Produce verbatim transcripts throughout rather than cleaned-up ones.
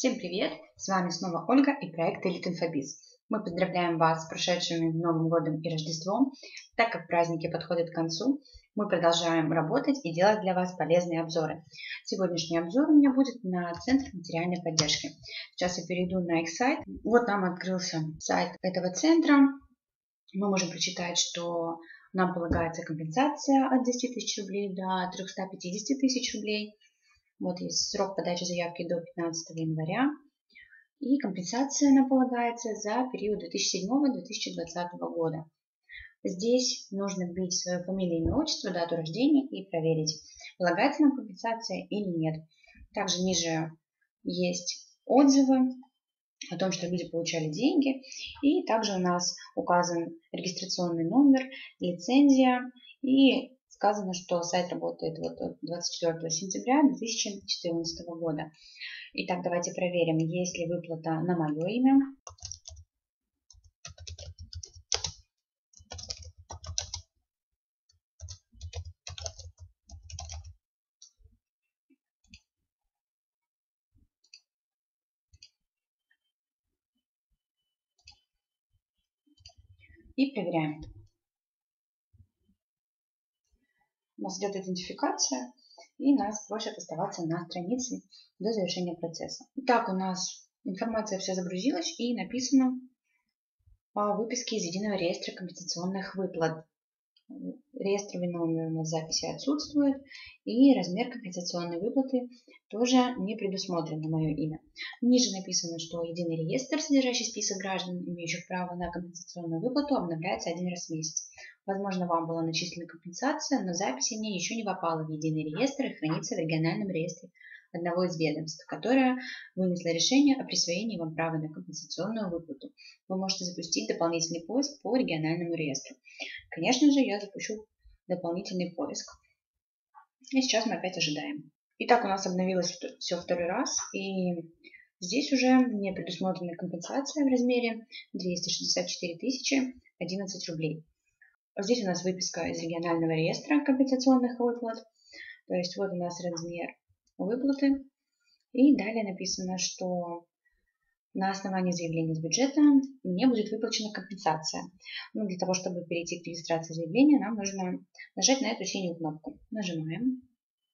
Всем привет! С вами снова Ольга и проект Elite Infobiz. Мы поздравляем вас с прошедшими Новым годом и Рождеством. Так как праздники подходят к концу, мы продолжаем работать и делать для вас полезные обзоры. Сегодняшний обзор у меня будет на Центр материальной поддержки. Сейчас я перейду на их сайт. Вот нам открылся сайт этого центра. Мы можем прочитать, что нам полагается компенсация от десяти тысяч рублей до трёхсот пятидесяти тысяч рублей. Вот есть срок подачи заявки до пятнадцатого января. И компенсация нам полагается за период две тысячи седьмого — две тысячи двадцатого года. Здесь нужно вбить свою фамилию, имя, отчество, дату рождения и проверить, полагается нам компенсация или нет. Также ниже есть отзывы о том, что люди получали деньги. И также у нас указан регистрационный номер, лицензия и сказано, что сайт работает вот от двадцать четвёртого сентября две тысячи четырнадцатого года. Итак, давайте проверим, есть ли выплата на мое имя. И проверяем. У нас идет идентификация, и нас просят оставаться на странице до завершения процесса. Итак, у нас информация вся загрузилась и написано по выписке из Единого реестра компенсационных выплат. Реестровый номер у нас в записи отсутствует, и размер компенсационной выплаты тоже не предусмотрен на мое имя. Ниже написано, что Единый реестр, содержащий список граждан, имеющих право на компенсационную выплату, обновляется один раз в месяц. Возможно, вам была начислена компенсация, но запись о ней еще не попала в Единый реестр и хранится в региональном реестре одного из ведомств, которое вынесло решение о присвоении вам права на компенсационную выплату. Вы можете запустить дополнительный поиск по региональному реестру. Конечно же, я запущу дополнительный поиск. И сейчас мы опять ожидаем. Итак, у нас обновилось все второй раз, и здесь уже не предусмотрена компенсация в размере двести шестьдесят четыре тысячи одиннадцать рублей. Здесь у нас выписка из регионального реестра компенсационных выплат. То есть вот у нас размер выплаты. И далее написано, что на основании заявления из бюджета мне будет выплачена компенсация. Ну, для того, чтобы перейти к регистрации заявления, нам нужно нажать на эту синюю кнопку. Нажимаем.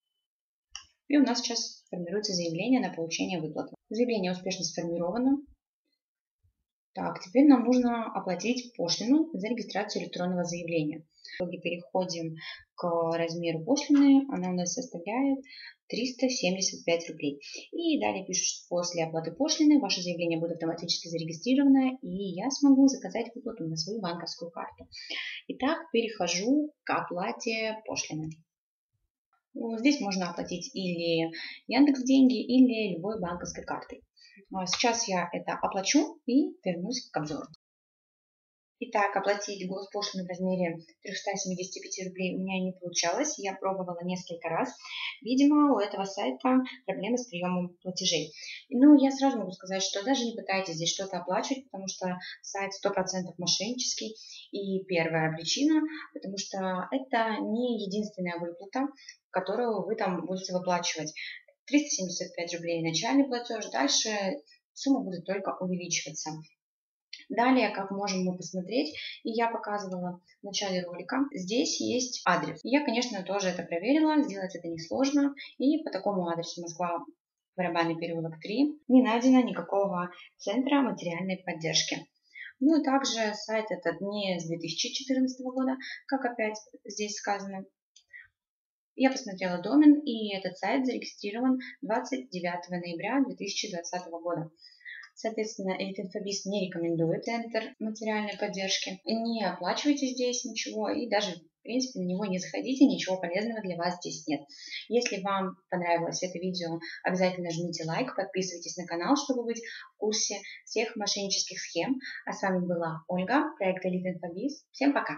И у нас сейчас формируется заявление на получение выплаты. Заявление успешно сформировано. Так, теперь нам нужно оплатить пошлину за регистрацию электронного заявления. Переходим к размеру пошлины. Она у нас составляет триста семьдесят пять рублей. И далее пишут, что после оплаты пошлины ваше заявление будет автоматически зарегистрировано, и я смогу заказать выплату на свою банковскую карту. Итак, перехожу к оплате пошлины. Здесь можно оплатить или Яндекс.Деньги, или любой банковской картой. Сейчас я это оплачу и вернусь к обзору. Итак, оплатить госпошлину в размере трёхсот семидесяти пяти рублей у меня не получалось. Я пробовала несколько раз. Видимо, у этого сайта проблемы с приемом платежей. Ну, я сразу могу сказать, что даже не пытайтесь здесь что-то оплачивать, потому что сайт сто процентов мошеннический. И первая причина, потому что это не единственная выплата, которую вы там будете выплачивать. триста семьдесят пять рублей начальный платеж, дальше сумма будет только увеличиваться. Далее, как можем мы посмотреть, и я показывала в начале ролика, здесь есть адрес. Я, конечно, тоже это проверила, сделать это несложно. И по такому адресу Москва, Барабанный переулок три, не найдено никакого центра материальной поддержки. Ну и также сайт этот не с две тысячи четырнадцатого года, как опять здесь сказано. Я посмотрела домен, и этот сайт зарегистрирован двадцать девятого ноября две тысячи двадцатого года. Соответственно, Elite Infobiz не рекомендует центр материальной поддержки. Не оплачивайте здесь ничего и даже, в принципе, на него не заходите, ничего полезного для вас здесь нет. Если вам понравилось это видео, обязательно жмите лайк, подписывайтесь на канал, чтобы быть в курсе всех мошеннических схем. А с вами была Ольга, проект Elite Infobiz. Всем пока!